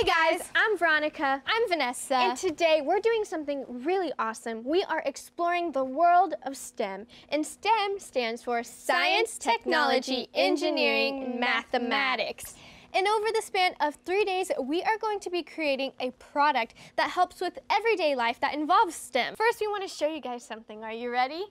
Hey guys, I'm Veronica. I'm Vanessa. And today we're doing something really awesome. We are exploring the world of STEM. And STEM stands for Science, Technology, Engineering, and Mathematics. And over the span of 3 days, we are going to be creating a product that helps with everyday life that involves STEM. First, we want to show you guys something. Are you ready?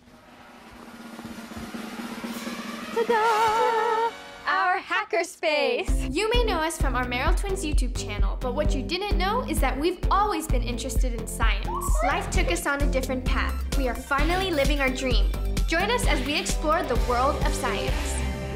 Ta-da! Our hackerspace! You may know us from our Merrill Twins YouTube channel, but what you didn't know is that we've always been interested in science. Life took us on a different path. We are finally living our dream. Join us as we explore the world of science.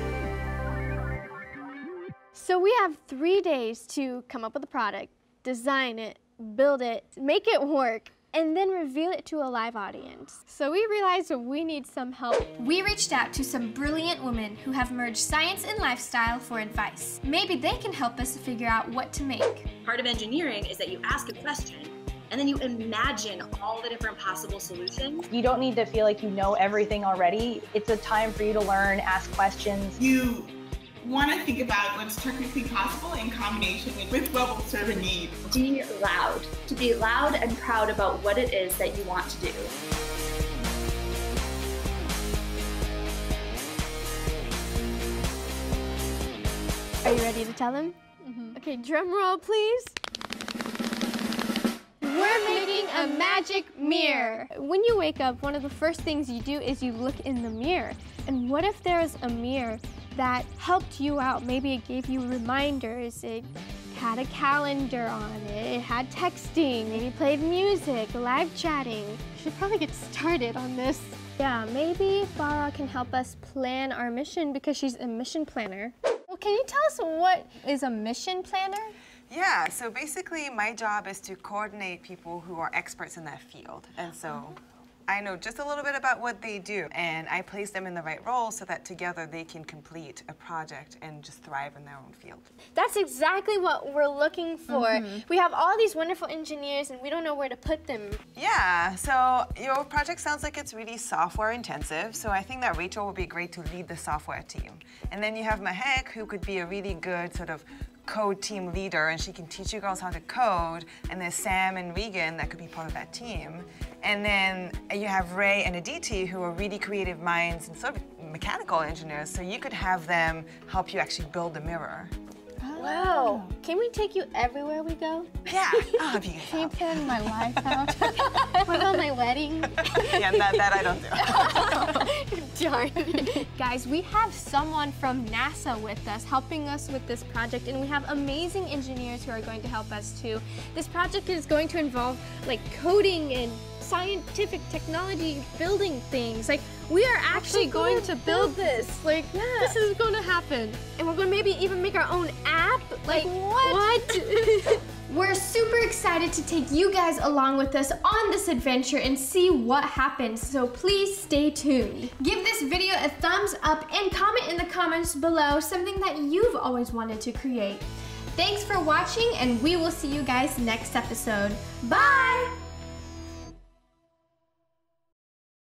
So we have 3 days to come up with a product, design it, build it, make it work, and then reveal it to a live audience. So we realized that we need some help. We reached out to some brilliant women who have merged science and lifestyle for advice. Maybe they can help us figure out what to make. Part of engineering is that you ask a question and then you imagine all the different possible solutions. You don't need to feel like you know everything already. It's a time for you to learn, ask questions. You want to think about what's technically possible in combination with what will serve a need. Be loud. To be loud and proud about what it is that you want to do. Are you ready to tell them? Okay, drum roll, please. We're making a magic mirror. When you wake up, one of the first things you do is you look in the mirror. And what if there's a mirror that helped you out? Maybe it gave you reminders, it had a calendar on it, it had texting, maybe played music, live chatting. We should probably get started on this. Yeah, maybe Farah can help us plan our mission because she's a mission planner. Well, can you tell us what is a mission planner? Yeah, so basically my job is to coordinate people who are experts in that field. And so I know just a little bit about what they do, and I place them in the right role so that together they can complete a project and just thrive in their own field. That's exactly what we're looking for. We have all these wonderful engineers and we don't know where to put them. Yeah, so your project sounds like it's really software intensive, so I think that Rachel would be great to lead the software team. And then you have Mahek, who could be a really good sort of code team leader, and she can teach you girls how to code. And there's Sam and Regan that could be part of that team. And then you have Ray and Aditi, who are really creative minds and sort of mechanical engineers, so you could have them help you actually build the mirror. Wow. Can we take you everywhere we go? Yeah, I'll have you. Can you plan my life out? What about my wedding? Yeah, that I don't do. Darn. Guys, we have someone from NASA with us, helping us with this project, and we have amazing engineers who are going to help us too. This project is going to involve like coding and scientific technology, building things. Like, we are actually going to build this. Like, this is going to happen. And we're going to maybe even make our own app. Like what? We're super excited to take you guys along with us on this adventure and see what happens, so please stay tuned. Give this video a thumbs up and comment in the comments below something that you've always wanted to create. Thanks for watching, and we will see you guys next episode. Bye!